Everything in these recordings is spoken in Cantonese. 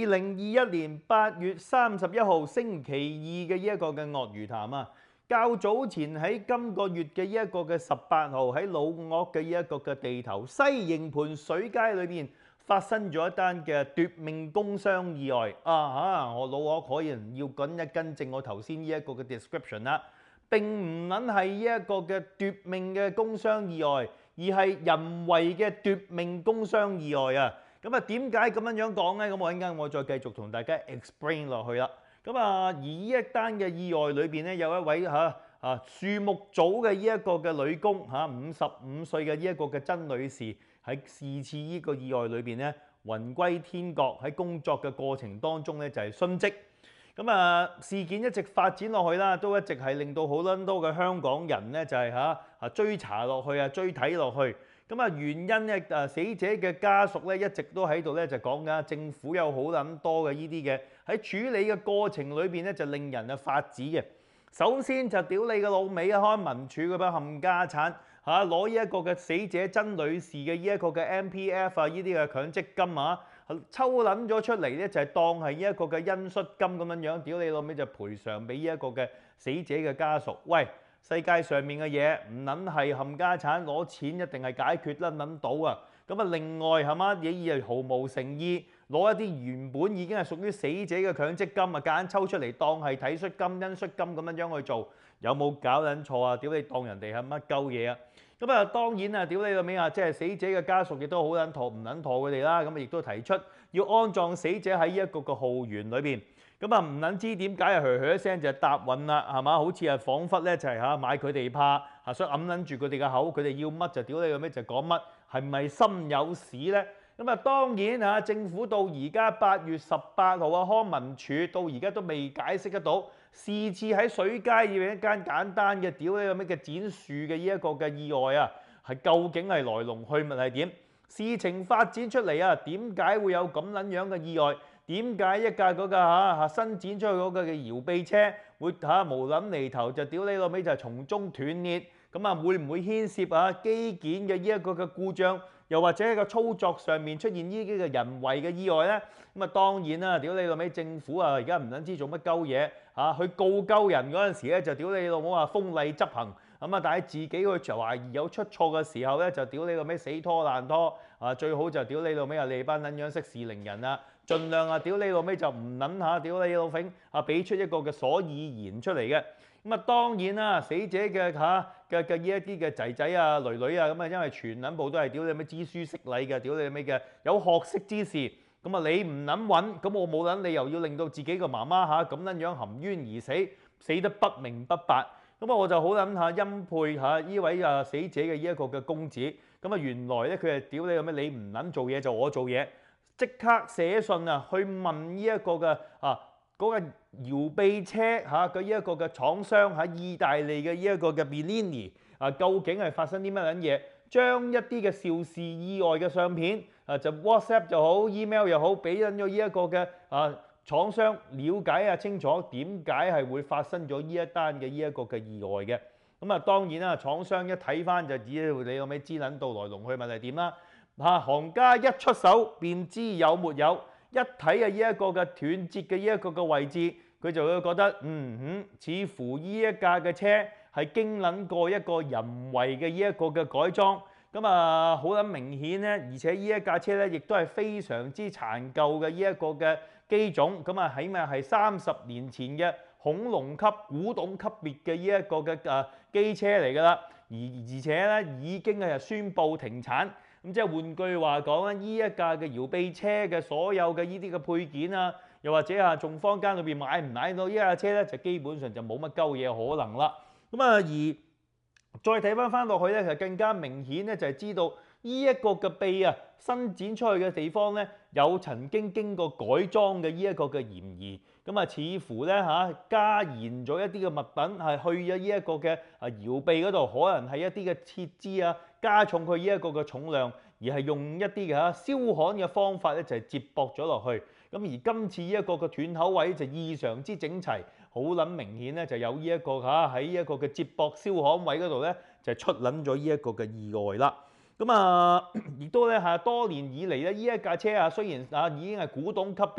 2021年8月31號星期二嘅呢一個嘅鱷魚談啊，較早前喺今個月嘅呢一個嘅18號喺老撾嘅呢一個嘅地頭西營盤水街裏邊發生咗一單嘅奪命工傷意外我老撾可能要緊一更正我頭先呢一個嘅 description 啦，並唔撚係呢一個嘅奪命嘅工傷意外，而係人為嘅奪命工傷意外啊！咁啊，點解咁樣講呢？咁我一陣間我再繼續同大家 explain 落去啦。咁而呢一單嘅意外裏邊咧，有一位樹木組嘅呢一個嘅女工55歲嘅呢一個嘅曾女士喺是次呢個意外裏邊咧，魂歸天國，喺工作嘅過程當中咧就係殉職。咁事件一直發展落去啦，都一直係令到好多嘅香港人咧就係追查落去追睇落去。原因咧死者嘅家屬咧一直都喺度咧就講緊政府有好撚多嘅呢啲嘅喺處理嘅過程裏邊咧就令人發指嘅。首先就屌你個老味開民署嗰班冚家產攞呢一個嘅死者曾女士嘅呢一個嘅 MPF 呢啲嘅強積金抽撚咗出嚟咧就係當係呢一個嘅恩恤金咁樣，屌你老味就賠償俾呢一個嘅死者嘅家屬。喂！世界上面嘅嘢唔撚係冚家產攞錢一定係解決得撚到啊！另外係嘛，你係毫無誠意攞一啲原本已經係屬於死者嘅強積金夾硬抽出嚟當係體恤金、恩恤金咁樣去做，有冇搞撚錯啊？屌你當人哋係乜鳩嘢啊！當然啊，屌你個名即係死者嘅家屬亦都好撚妥唔撚妥佢哋啦，亦都提出要安葬死者喺呢一個嘅浩園裏邊。唔撚知點解噓一聲就答允啦，係嘛？好似彷彿咧就係買佢哋怕想揞撚住佢哋嘅口，佢哋要乜就屌你個咩就講乜，係咪心有屎咧？當然政府到而家8月18號康文署到而家都未解釋得到，是次喺水街要一間簡單嘅屌你個咩嘅剪樹嘅呢一個嘅意外係究竟係來龍去脈係點？事情發展出嚟點解會有咁撚樣嘅意外？點解一架嗰架伸展出去嗰個嘅搖臂車會無撚厘頭就屌你老味就從中斷裂？會唔會牽涉機件嘅呢一個嘅故障，又或者喺個操作上面出現呢啲嘅人為嘅意外呢？當然啦，屌你老味政府而家唔撚知做乜鳩嘢去告鳩人嗰陣時咧就屌你老母鋒利執行。但係自己去懷疑有出錯嘅時候咧，就屌你老味死拖爛拖最好就屌你老味你班撚樣息事寧人盡量屌你老味就唔撚屌你老揈俾出一個嘅所以然出嚟嘅。當然啦，死者嘅呢一啲嘅仔仔女女因為全撚部都係屌你老味知書識禮嘅，屌你老味嘅有學識之士，你唔撚揾，咁我冇撚理由要令到自己個媽媽咁撚樣含冤而死，死得不明不白。我就好撚欽佩呢位死者嘅呢一個嘅公子。原來咧佢係屌你老味，你唔撚做嘢就我做嘢，即刻寫信去問呢一個嘅嗰個搖臂車嘅呢一個嘅廠商喺意大利嘅呢一個嘅 Bellini 究竟係發生啲乜撚嘢？將一啲嘅肇事意外嘅相片就 WhatsApp 就好 email 又好，俾緊咗呢一個嘅廠商了解清楚點解係會發生咗呢一單嘅呢一個嘅意外嘅。當然啦，廠商一睇翻就知你老味知撚到來龍去脈係點啦。行家一出手便知有沒有，一睇呢一個嘅斷節嘅呢一個嘅位置，佢就會覺得似乎呢一架嘅車係經撚過一個人為嘅呢一個嘅改裝。好撚明顯咧，而且呢一架車咧亦都係非常之殘舊嘅呢一個嘅機種，起碼係30年前嘅恐龍級、古董級別嘅呢一個嘅機車嚟㗎啦，而且咧已經係宣布停產。即係換句話講咧，呢一架嘅搖臂車嘅所有嘅呢啲嘅配件又或者仲坊間裏邊買唔買到呢架車咧，就基本上就冇乜鳩嘢可能啦。而再睇翻落去咧，就更加明顯咧，就係知道呢一個嘅臂伸展出去嘅地方咧，有曾經經過改裝嘅呢一個嘅嫌疑。似乎咧加延咗一啲嘅物品係去咗呢一個嘅搖臂嗰度，可能係一啲嘅設置加重佢呢一個嘅重量，而係用一啲嘅燒焊嘅方法咧就係接駁咗落去。而今次呢一個嘅斷口位就異常之整齊，好撚明顯咧就有呢一個喺呢一個嘅接駁燒焊位嗰度咧就出撚咗呢一個嘅意外啦。亦都咧多年以嚟咧呢一架車雖然已經係古董級別，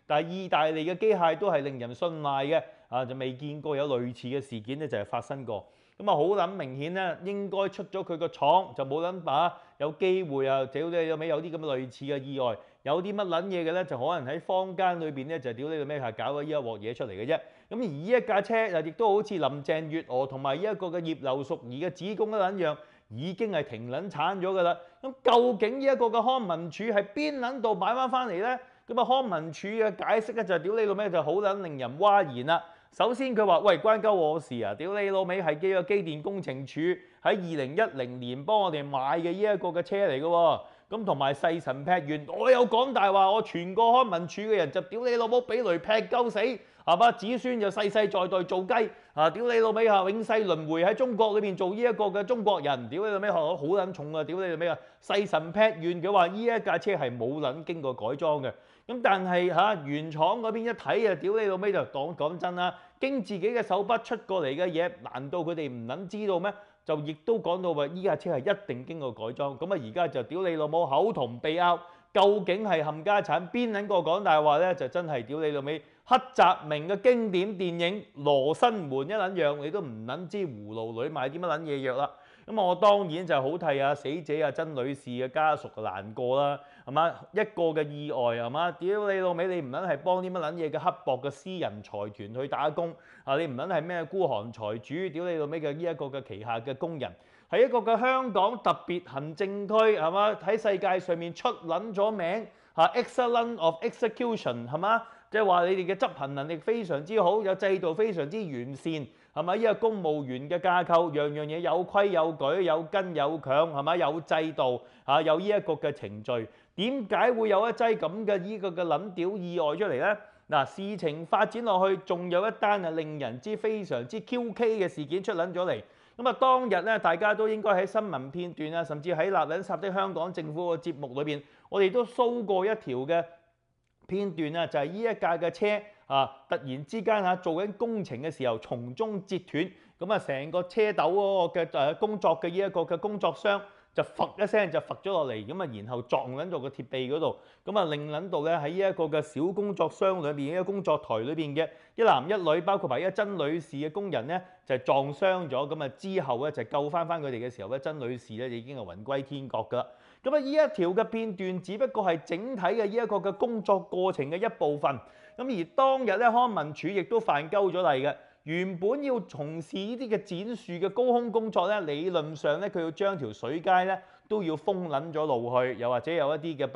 但係意大利嘅機械都係令人信賴嘅，就未見過有類似嘅事件咧就係發生過。咁啊好撚明顯咧，應該出咗佢個廠就冇撚把有機會啊！屌你老味有啲咁嘅類似嘅意外，有啲乜撚嘢嘅咧，就可能喺坊間裏邊咧就屌你老味係搞咗呢一鑊嘢出嚟嘅啫。咁而呢一架車啊，亦都好似林鄭月娥同埋呢一個嘅葉劉淑儀嘅子公一撚樣，已經係停撚產咗㗎啦。咁究竟呢一個嘅康文署係邊撚度買翻翻嚟咧？咁啊康文署嘅解釋咧就係屌你老味就好撚令人嘩然啦。首先佢話：喂，關鳩我事啊！屌你老味係呢個機電工程署喺2010年幫我哋買嘅呢一個嘅車嚟嘅喎。咁同埋細神劈完，我有講大話，我全個康文署嘅人就屌你老母俾雷劈鳩死，係嘛？子孫就世世代代做雞啊！屌你老味啊，永世輪迴喺中國裏邊做呢一個嘅中國人，屌你老味好撚重啊！屌你老味啊，細神劈完佢話呢一架車係冇撚經過改裝嘅。咁但係原廠嗰邊一睇啊，屌你老味就講真啦，經自己嘅手筆出過嚟嘅嘢，難道佢哋唔撚知道咩？就亦都講到話依架車係一定經過改裝。咁啊而家就屌你老母口同鼻拗，究竟係冚家產邊撚個講大話咧？就真係屌你老味黑澤明嘅經典電影《羅生門》一撚樣，你都唔撚知葫蘆裏買啲乜撚嘢藥啦。咁我當然就好替死者曾女士嘅家屬難過啦，係嘛？一個嘅意外係嘛？屌你老味，你唔撚係幫啲乜撚嘢嘅刻薄嘅私人財團去打工啊？你唔撚係咩孤寒財主？屌你老味嘅呢一個嘅旗下嘅工人，係一個嘅香港特別行政區係嘛？喺世界上面出撚咗名，excellent of execution 係嘛？即係話你哋嘅執行能力非常之好，有制度非常之完善，係咪？呢個公務員嘅架構，樣樣嘢有規有矩，有根有強，係咪？有制度有呢一個嘅程序，點解會有一劑咁嘅呢個嘅撚屌意外出嚟咧？嗱，事情發展落去，仲有一單令人之非常之 QK 嘅事件出撚咗嚟。咁啊，當日咧，大家都應該喺新聞片段啊，甚至喺立撚霎的香港政府嘅節目裏邊，我哋都 show 過一條嘅片段啊，就係呢一架嘅車突然之間做緊工程嘅時候從中截斷，咁啊成個車斗嗰個嘅工作嘅呢一個嘅工作箱就揈一聲就揈咗落嚟，咁啊然後撞撚到個鐵臂嗰度，咁啊令撚到咧喺呢一個嘅小工作箱裏邊，呢個工作台裏邊嘅一男一女，包括埋一曾女士嘅工人咧就撞傷咗，咁啊之後咧就救翻佢哋嘅時候咧，曾女士咧已經係魂歸天國㗎啦。咁啊，呢一條嘅片段只不過係整體嘅呢一個嘅工作過程嘅一部分。咁而當日咧，康文署亦都犯鳩咗例嘅。原本要從事呢啲嘅剪樹嘅高空工作咧，理論上咧佢要將條水街咧都要封撚咗路去，又或者有一啲嘅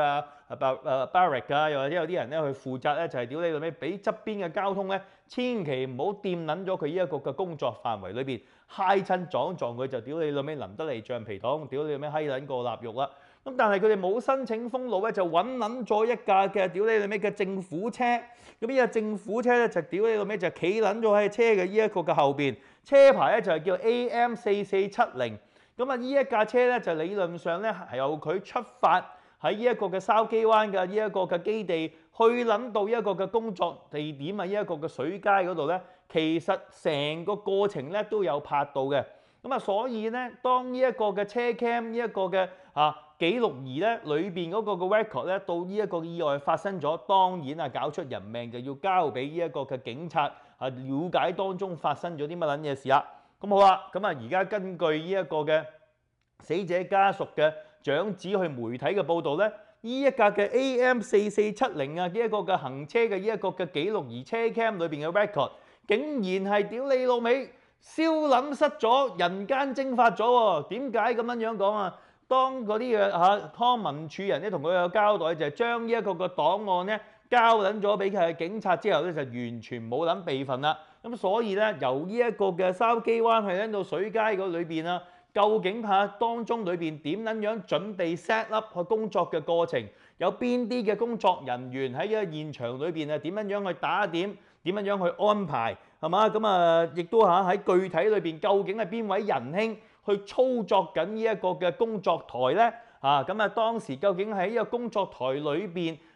barrack 啊，又或者有啲人咧去負責咧，就係屌你老味，俾側邊嘅交通咧，千祈唔好掂撚咗佢呢一個嘅工作範圍裏邊，揩親撞佢就屌你老味淋得嚟橡皮糖，屌你老味閪撚過臘肉啦。咁但係佢哋冇申請封路咧，就揾撚咗一架嘅屌你老味嘅政府車。咁呢架政府車咧就屌你老味就企撚咗喺車嘅呢一個嘅後邊，車牌咧就係叫 AM4470。咁啊呢一架車咧就理論上咧係由佢出發喺呢一個嘅筲箕灣嘅呢一個嘅基地，去撚到一個嘅工作地點啊，呢一個嘅水街嗰度咧，其實成個過程咧都有拍到嘅。咁啊，所以咧，當呢一個嘅車 cam 呢一個嘅記錄儀咧，裏邊嗰個嘅 record 咧，到呢一個意外發生咗，當然搞出人命就要交俾呢一個嘅警察了解當中發生咗啲乜撚嘢事啦。咁好啦，咁啊而家根據呢一個嘅死者家屬嘅長子去媒體嘅報導咧，呢一架嘅 AM4470呢一個嘅行車嘅呢一個嘅記錄儀車 cam 裏邊嘅 record，竟然係屌你老味！燒撚失咗，人間蒸發咗喎？點解咁樣講啊？當嗰啲嘅康文署人咧同佢有交代，就係將呢一個嘅檔案咧交撚咗俾佢警察之後咧，就完全冇撚備份啦。咁所以咧，由呢一個嘅筲箕灣去撚到水街嗰裏邊啊，究竟當中裏邊點撚樣準備 set up 去工作嘅過程？有邊啲嘅工作人員喺呢個現場裏邊點樣樣去打點？點樣樣去安排係嘛？咁啊，亦都喺具體裏邊，究竟係邊位仁兄去操作緊呢一個嘅工作台咧？咁啊，當時究竟喺呢個工作台裏邊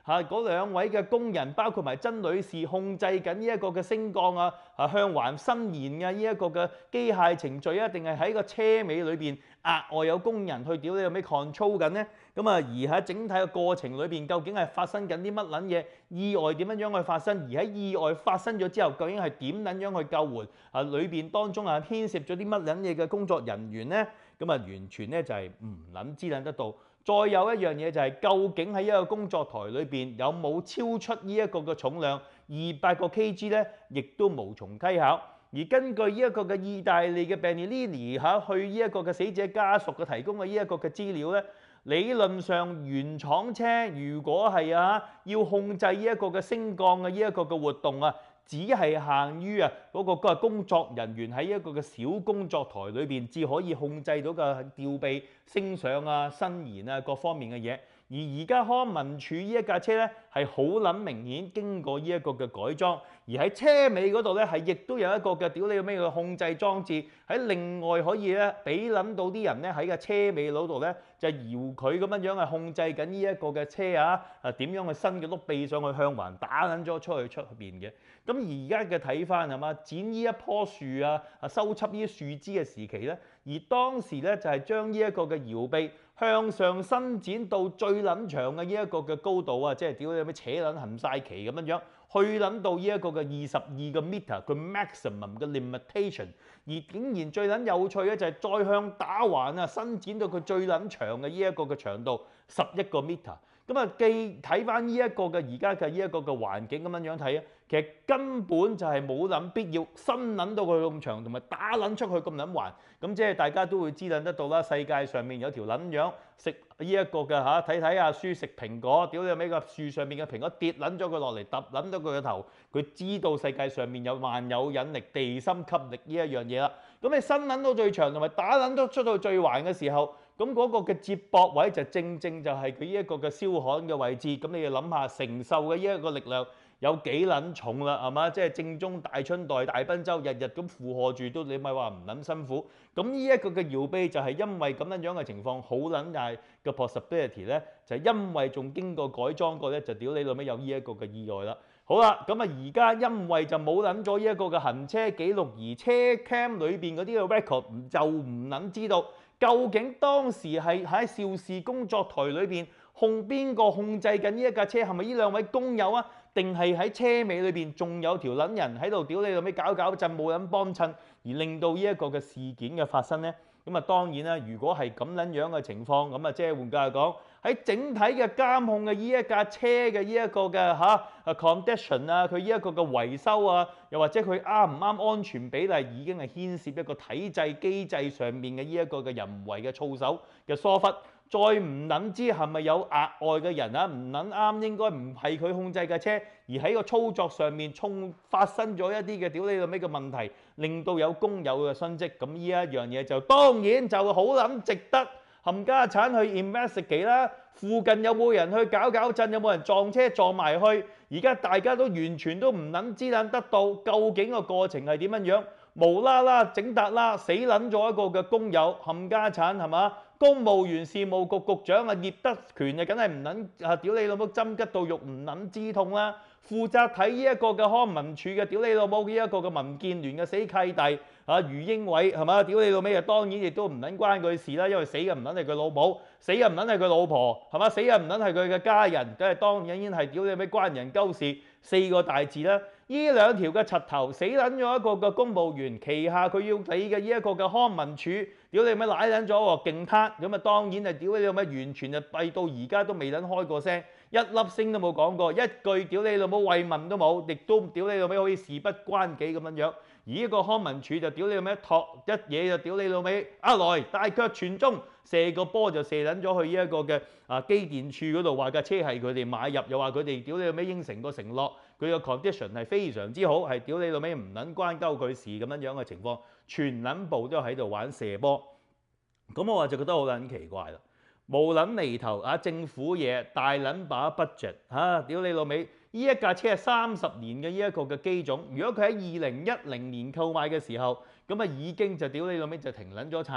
嗰兩位嘅工人，包括埋曾女士控制緊呢一個嘅升降向環伸延嘅呢一個嘅機械程序啊，定係喺個車尾裏邊額外有工人去屌你有咩 control 緊呢？咁啊，而喺整體嘅過程裏邊，究竟係發生緊啲乜撚嘢意外點樣去發生？而喺意外發生咗之後，究竟係點撚樣去救援？裏邊當中牽涉咗啲乜撚嘢嘅工作人員呢？咁完全咧就係唔撚知撚得到。再有一樣嘢就係究竟喺一個工作台裏邊有冇超出呢一個嘅重量200個 kg 咧，亦都無從稽考。而根據呢一個嘅意大利嘅 Benilini 去呢一個嘅死者家屬嘅提供嘅呢一個嘅資料咧，理論上原廠車如果係要控制呢一個嘅升降嘅呢一個嘅活動只係限於嗰個工作人員喺一個嘅小工作台裏邊，至可以控制到嘅吊臂升上伸延各方面嘅嘢。而而家康文署呢一架車咧係好撚明顯經過呢一個嘅改裝，而喺車尾嗰度咧係亦都有一個嘅屌你咩嘅控制裝置，喺另外可以咧俾撚到啲人咧喺個車尾嗰度咧就搖佢咁樣控制緊呢一個嘅車點樣去伸嘅碌臂上去向環打撚咗出邊嘅。咁而家嘅睇翻係嘛，剪呢一棵樹收葺呢啲樹枝嘅時期咧，而當時咧就係將呢一個嘅搖臂向上伸展到最撚長嘅呢一個嘅高度即係屌你有咩扯撚冚晒旗咁樣，去撚到呢一個嘅22個 meter 佢 maximum 嘅 limitation。而竟然最撚有趣嘅就係再向打橫伸展到佢最撚長嘅呢一個嘅長度11個 meter。咁既睇翻呢一個嘅而家嘅呢一個嘅環境咁樣睇其實根本就係冇諗必要伸撚到佢咁長，同埋打撚出去咁撚橫。咁即係大家都會知撚得到啦。世界上面有條撚樣食呢一個嘅睇書食蘋果，屌你尾個樹上面嘅蘋果跌撚咗佢落嚟，揼撚咗佢個頭，佢知道世界上面有萬有引力、地心吸力呢一樣嘢啦。咁你伸撚到最長，同埋打撚到出到最橫嘅時候，咁嗰個嘅接駁位就正就係佢呢一個嘅燒焊嘅位置。咁你要諗下承受嘅呢一個力量有幾撚重啦，係嘛？即係正宗大春代大賓州日日咁負荷住都，你咪話唔撚辛苦。咁呢一個嘅搖臂就係因為咁樣嘅情況，好撚大嘅 possibility 咧，就係因為仲經過改裝過咧，就屌你老味有呢一個嘅意外啦。好啦，咁而家因為就冇撚咗呢一個嘅行車記錄儀車 cam 裏邊嗰啲嘅 record， 就唔撚知道究竟當時係喺肇事工作台裏邊邊個控制緊呢一架車，係咪呢兩位工友定係喺車尾裏邊仲有條撚人喺度屌你老味搞震，冇人幫襯，而令到呢一個嘅事件嘅發生呢？咁當然啦，如果係咁撚樣嘅情況，咁即係換句話講，喺整體嘅監控嘅呢一架車嘅呢一個嘅condition佢呢一個嘅維修又或者佢啱唔啱安全比例，已經係牽涉一個體制機制上面嘅呢一個嘅人為嘅操守嘅疏忽。再唔撚知係咪有額外嘅人唔撚啱，應該唔係佢控制嘅車，而喺個操作上面發生咗一啲嘅屌你老味嘅問題，令到有工友嘅殉職。咁呢一樣嘢就當然就好撚值得冚家產去 investigate 啦。附近有冇人去搞震？有冇人撞車撞埋去？而家大家都完全都唔撚知撚得到究竟個過程係點樣，無啦啦整笪啦死撚咗一個嘅工友冚家產係嘛？公務員事務局局長聶德權就梗係唔撚屌你老母針吉到肉唔撚知痛啦！負責睇呢一個嘅康文署嘅屌你老母呢一個嘅民建聯嘅死契弟余英偉係嘛？屌你老味當然亦都唔撚關佢事啦，因為死嘅唔撚係佢老母，死嘅唔撚係佢老婆係嘛？死嘅唔撚係佢嘅家人，梗係當然係屌你咩關人鳩事4個大字啦！呢兩條嘅柒頭死撚咗一個嘅公務員，旗下佢要理嘅呢一個嘅康文署，屌你咩賴撚咗喎，勁撻咁當然係屌你老咩，完全就閉到而家都未撚開過聲，一粒聲都冇講過，一句屌你老母慰問都冇，亦都屌你老味好似事不關己咁樣。而呢個康文署就屌你老味托一嘢就屌你老味來大腳傳中，射個波就射撚咗去呢一個嘅機電處嗰度，話架車係佢哋買入，又話佢哋屌你老味應承個承諾，佢個 condition 係非常之好，係屌你老味唔撚關鳩佢事咁樣嘅情況，全撚部都喺度玩射波。咁我就覺得好撚奇怪啦，無撚厘頭政府嘢大撚把 budget 屌你老味！呢一架車係30年嘅呢一個嘅機種，如果佢喺2010年購買嘅時候，咁已經就屌你老味就停撚咗產。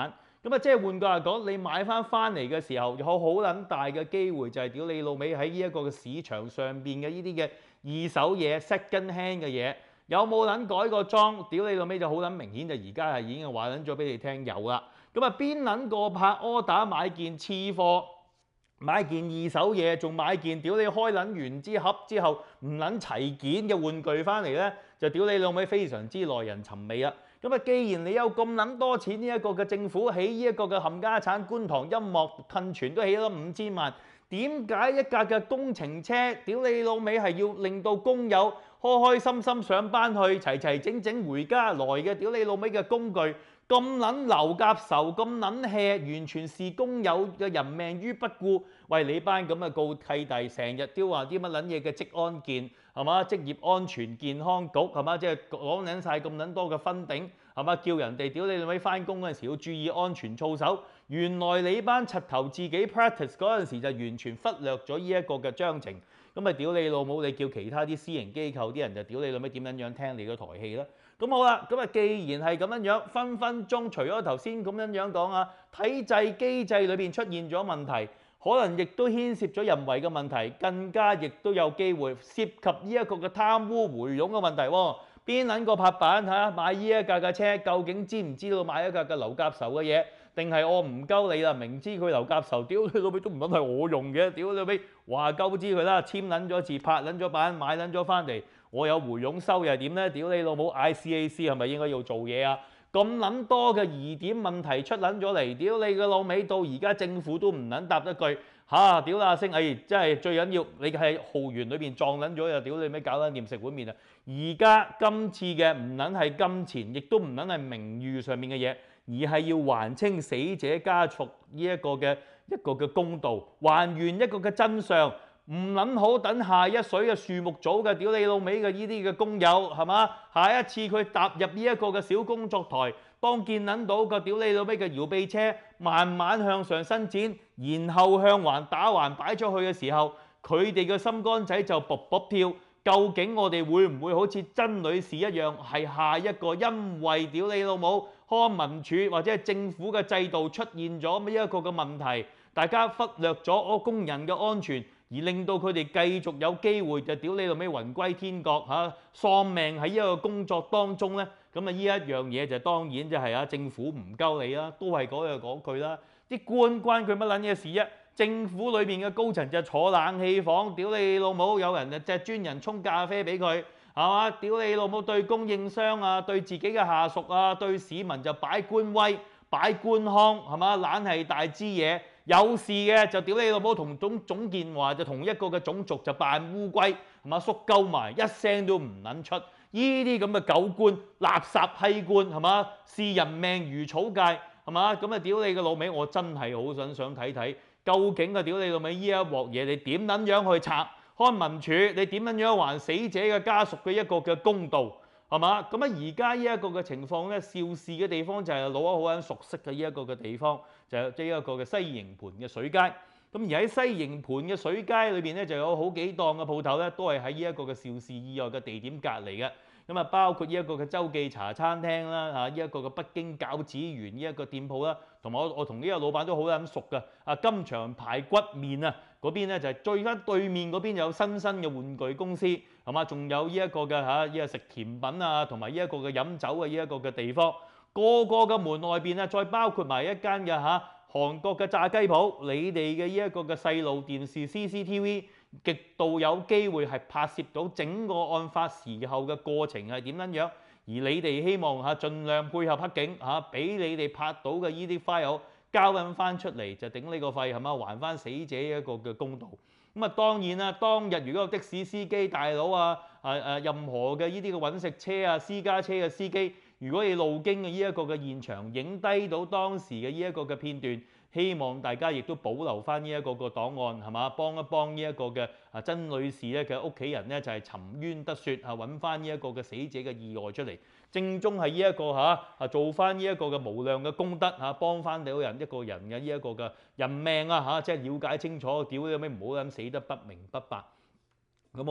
咁啊，即係換句話講，你買翻嚟嘅時候，有好撚大嘅機會就係屌你老味喺呢一個嘅市場上邊嘅呢啲嘅二手嘢 second hand 嘅嘢，有冇撚改過裝？屌你老味就好撚明顯，就而家係已經話撚咗俾你聽有啦。咁啊，邊撚個拍 order 買件次貨？買件二手嘢，仲買件屌你開撚完支盒之後唔撚齊件嘅玩具翻嚟咧，就屌你老味非常之耐人尋味啦。咁啊，既然你有咁撚多錢，呢一個嘅政府起呢一個嘅冚家產觀塘音樂噴泉都起咗5000萬，點解一架嘅工程車屌你老味係要令到工友開開心心上班去，齊齊整整回家來嘅屌你老味嘅工具？咁撚流夾仇，咁撚 hea，完全視工友嘅人命於不顧。喂，你班咁嘅告契弟，成日都話啲乜撚嘢嘅職安健係嘛？職業安全健康局係嘛？即係講撚晒咁撚多嘅分頂係嘛？叫人哋屌你老味翻工嗰陣時要注意安全操守。原來你班柒頭自己 practice 嗰陣時就完全忽略咗呢一個嘅章程。咁啊，屌你老母！你叫其他啲私營機構啲人就屌你老味點樣聽你個台戲啦？咁好啦，咁啊，既然係咁樣樣，分分鐘除咗頭先咁樣樣講啊，體制機制裏邊出現咗問題，可能亦都牽涉咗人為嘅問題，更加亦都有機會涉及呢一個嘅貪污回傭嘅問題喎。邊撚個拍板嚇買呢一架嘅車，究竟知唔知道買一架嘅流夾仇嘅嘢？定係我唔鳩你啦，明知佢流夾仇，屌你老味都唔撚係我用嘅，屌你老味話鳩知佢啦，簽撚咗字，拍撚咗板，買撚咗翻嚟，我有回傭收又係點咧？屌你老母 ICAC 係咪應該要做嘢啊？咁撚多嘅疑點問題出撚咗嚟，屌你個老味，到而家政府都唔撚答一句嚇，屌阿星，真係最緊要你喺浩園裏邊撞撚咗又屌你咩搞撚掂食碗麵啊！而家今次嘅唔撚係金錢，亦都唔撚係名譽上面嘅嘢。而係要還清死者家屬呢一個嘅公道，還原一個嘅真相，唔撚好等下一水嘅樹木組嘅屌你老味嘅呢啲嘅工友係嘛？下一次佢踏入呢一個嘅小工作台，當見撚到個屌你老味嘅搖臂車慢慢向上伸展，然後向橫打橫擺出去嘅時候，佢哋嘅心肝仔就卜卜跳。究竟我哋會唔會好似曾女士一樣，係下一個因為屌你老母康文署或者係政府嘅制度出現咗呢一個嘅問題，大家忽略咗工人嘅安全，而令到佢哋繼續有機會就屌你老味魂歸天國嚇，喪命喺呢一個工作當中咧？咁啊呢一樣嘢就當然就係政府唔鳩你啦，都係嗰句啦，啲官關佢乜撚嘢事啫？政府裏邊嘅高層就坐冷氣房，屌你老母！有人就專人沖咖啡俾佢，係嘛？屌你老母！對供應商啊，對自己嘅下屬啊，對市民就擺官威、擺官腔，係嘛？懶係大支嘢，有事嘅就屌你老母，同董建華就同一個嘅種族就扮烏龜，係嘛？縮鳩埋，一聲都唔撚出。呢啲咁嘅狗官、垃圾批官，係嘛？視人命如草芥，係嘛？咁啊屌你個老味！我真係好想睇睇。究竟啊屌你老味呢一鑊嘢，你點撚樣去拆康文署？你點撚樣還死者嘅家屬嘅一個嘅公道係嘛？咁啊而家呢一個嘅情況咧，肇事嘅地方就係老一好撚熟悉嘅呢一個嘅地方，就係呢一個嘅西營盤嘅水街。咁而喺西營盤嘅水街裏邊咧，就有好幾檔嘅鋪頭咧，都係喺呢一個嘅肇事意外嘅地點隔離嘅。咁啊，包括呢一個嘅周記茶餐廳啦，呢一個嘅北京餃子園呢一個店鋪啦，同埋我同呢個老闆都好撚熟嘅。金祥排骨麵啊，嗰邊咧就係最翻對面嗰邊有新嘅玩具公司，係嘛？仲有呢一個嘅呢個食甜品啊，同埋呢一個嘅飲酒嘅呢一個嘅地方，個個嘅門外邊啊，再包括埋一間嘅韓國嘅炸雞鋪，你哋嘅呢一個嘅細路電視 CCTV。極度有機會係拍攝到整個案發時候嘅過程係點樣樣，而你哋希望盡量配合黑警俾你哋拍到嘅呢啲 file 交緊翻出嚟，就頂呢個肺係嘛，還翻死者一個嘅公道。咁當然啦，當日如果的士司機大佬任何嘅呢啲嘅揾食車啊、私家車嘅司機，如果你路經嘅呢一個嘅現場影低到當時嘅呢一個嘅片段。希望大家亦都保留翻呢一個個檔案係嘛，幫一幫呢一個嘅曾女士咧嘅屋企人咧就係沉冤得雪揾翻呢一個嘅死者嘅意外出嚟，正宗係呢一個做翻呢一個嘅無量嘅功德幫翻到一個人嘅呢一個嘅人命即係了解清楚，屌你咩唔好咁死得不明不白。咁好啦，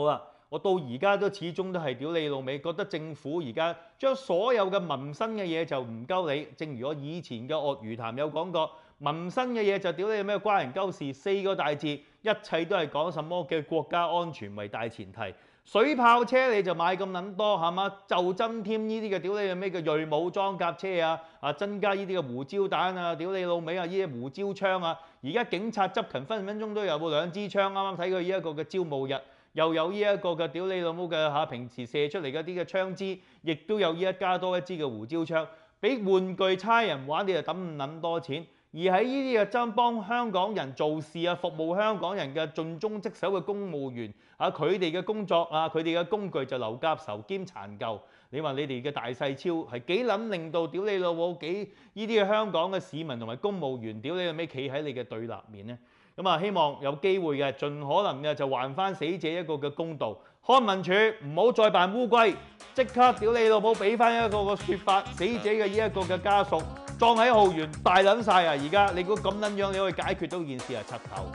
我到而家都始終都係屌你老味，覺得政府而家將所有嘅民生嘅嘢就唔鳩理。正如我以前嘅鱷魚談有講過，民生嘅嘢就屌你咩關人鳩事，四個大字，一切都係講什麼嘅國家安全為大前提。水炮車你就買咁撚多係嘛？就增添呢啲嘅屌你咩嘅銳武裝甲車啊，增加呢啲嘅胡椒彈啊，屌你老味啊，呢啲胡椒槍啊，而家警察執勤分鐘都有2支槍，啱啱睇過呢一個嘅招募日，又有呢一個嘅屌你老母嘅嚇平時射出嚟嗰啲嘅槍支，亦都有呢一加多一支嘅胡椒槍，俾玩具差人玩你就抌唔撚多錢。而喺呢啲嘅真幫香港人做事啊，服務香港人嘅盡忠職守嘅公務員啊，佢哋嘅工作啊，佢哋嘅工具就流甲愁兼殘舊。你話你哋嘅大細超係幾撚令到屌你老母幾呢啲嘅香港嘅市民同埋公務員屌你老味企喺你嘅對立面呢？咁啊，希望有機會嘅，盡可能嘅就還翻死者一個嘅公道。康文署唔好再扮烏龜，即刻屌你老母俾翻一個嘅説法，死者嘅呢一個嘅家屬。葬喺浩園大撚晒啊！而家你估咁撚樣你可以解決到件事啊？柒頭！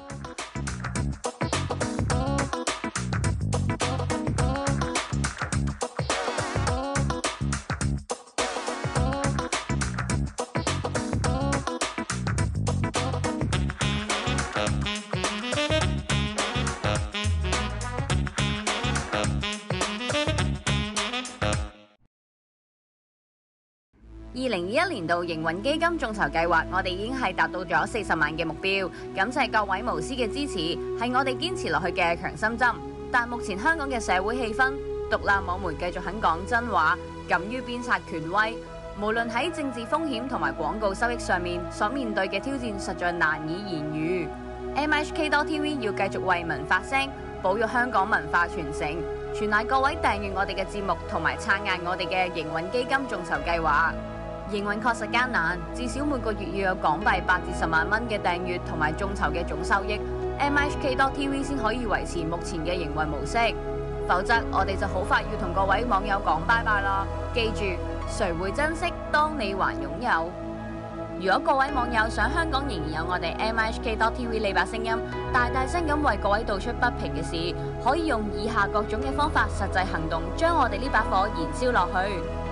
2021年度營運基金眾籌計劃，我哋已經係達到咗40萬嘅目標，感謝各位無私嘅支持，係我哋堅持落去嘅強心針。但目前香港嘅社會氣氛，獨立網媒繼續肯講真話，敢於鞭策權威，無論喺政治風險同埋廣告收益上面，所面對嘅挑戰實在難以言喻。MHK.TV 要繼續為民發聲，保育香港文化傳承，全賴各位訂閱我哋嘅節目同埋撐硬我哋嘅營運基金眾籌計劃。營運確實艱難，至少每個月要有港幣8至10萬蚊嘅訂閱同埋眾籌嘅總收益 ，MHK.TV 先可以維持目前嘅營運模式。否則我哋就好快要同各位網友講拜拜啦。記住，誰會珍惜當你還擁有？如果各位網友想香港仍然有我哋 MHK.TV 呢把聲音，大聲咁為各位道出不平嘅事，可以用以下各種嘅方法實際行動，將我哋呢把火燃燒落去。